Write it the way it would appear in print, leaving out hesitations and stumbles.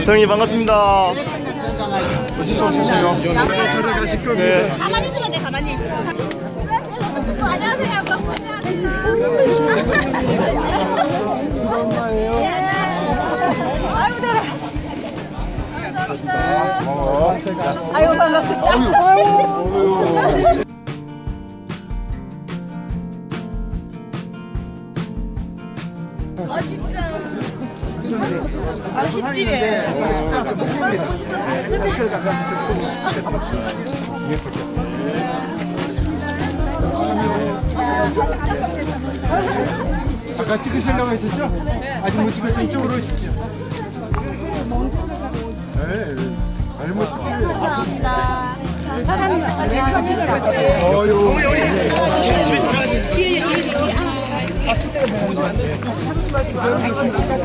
사장님 반갑습니다. 어디서 오셨어요? 들어가실 거예요. 네. 가만히 있으면 돼, 가만히. 안녕하세요. 아이고, 반갑습니다. 아, 진짜. 맛있지? 아까 찍으시려고 했었죠? 아직 못 찍었죠? 이쪽으로 오십시오. 네, 아니 뭐 찍으세요. 감사합니다. 어유. 아, 진짜